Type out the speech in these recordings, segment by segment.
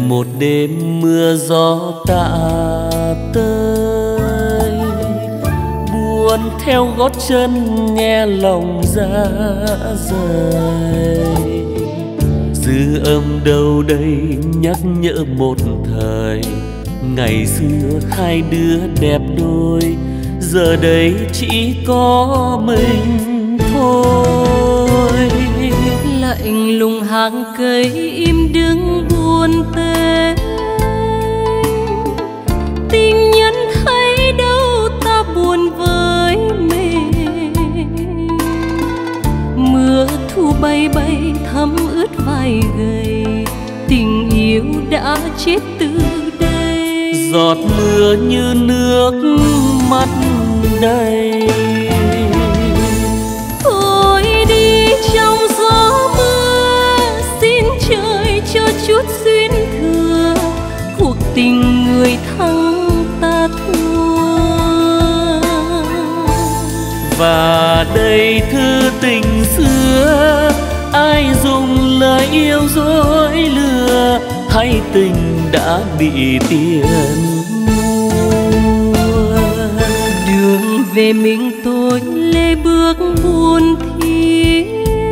một đêm mưa gió tạ tới, buồn theo gót chân nghe lòng ra rời. Dư âm đâu đây nhắc nhở một thời, ngày xưa hai đứa đẹp đôi, giờ đây chỉ có mình thôi. Lạnh lùng hàng cây im đứng buồn tê, tình nhân thấy đâu ta buồn với mình. Mưa thu bay bay thấm ướt vai gầy, tình yêu đã chết từ đây. Giọt mưa như nước mắt đây, thôi đi trong gió mưa, xin trời cho chút duyên thừa, cuộc tình người thắng ta thua. và đây thư tình xưa, ai dùng lời yêu dối lừa, hay tình đã bị tiền mua. Đường về mình tôi lê bước buồn thiêu,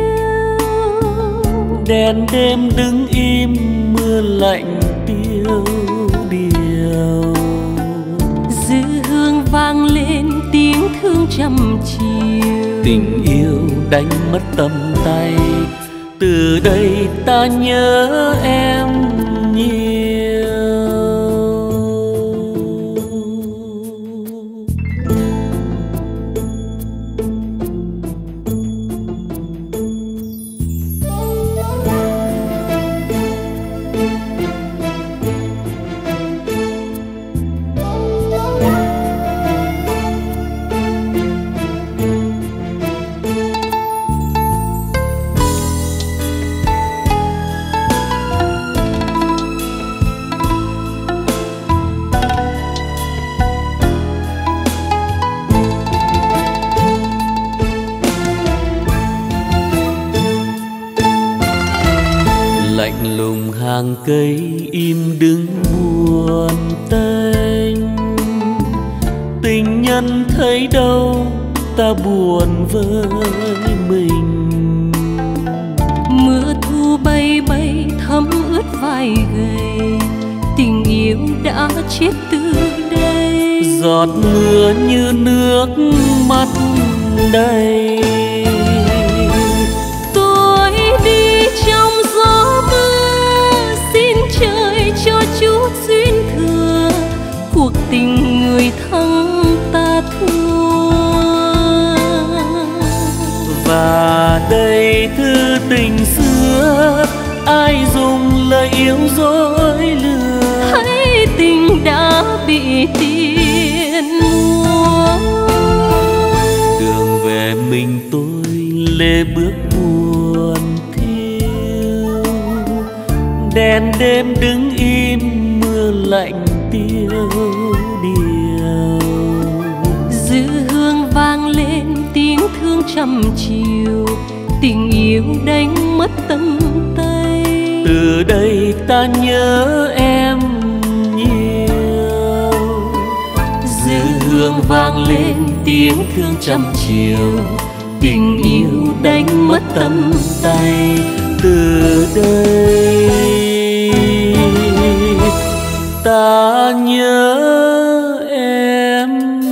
đèn đêm đứng im mưa lạnh tiêu điều. dư hương vang lên tiếng thương trăm chiều, Tình yêu đánh mất tầm tay, từ đây ta nhớ em nhiều. Lạnh lùng hàng cây im đứng buồn tênh, tình nhân thấy đâu ta buồn với mình. mưa thu bay bay thấm ướt vai gầy, tình yêu đã chết từ đây. Giọt mưa như nước mắt đây, tôi đi trong gió mưa, xin trời cho chút duyên thừa, cuộc tình người thắng ta thua. và đây thư tình xưa, ai dùng lời yêu dối lừa, hay tình đã bị tiền mua. đường về mình tôi lê bước buồn thiêu, đèn đêm đứng im mưa lạnh tiêu điều. dư hương vang lên tiếng thương trăm chiều, tình yêu đánh mất tầm tay, từ đây ta nhớ em nhiều. dư hương vang lên tiếng thương trăm chiều, tình yêu đánh mất tầm tay, từ đây ta nhớ em